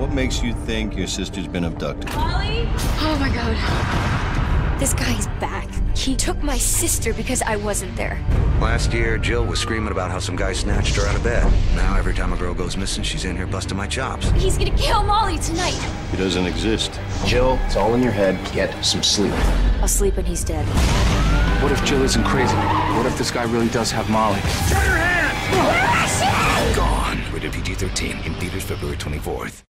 What makes you think your sister's been abducted? Molly? Oh my god. This guy is back. He took my sister because I wasn't there. Last year, Jill was screaming about how some guy snatched her out of bed. Now, every time a girl goes missing, she's in here busting my chops. He's gonna kill Molly tonight. He doesn't exist. Jill, it's all in your head. Get some sleep. I'll sleep when he's dead. What if Jill isn't crazy? What if this guy really does have Molly? Turn her hand! Gone. Rated PG-13 in theaters February 24th.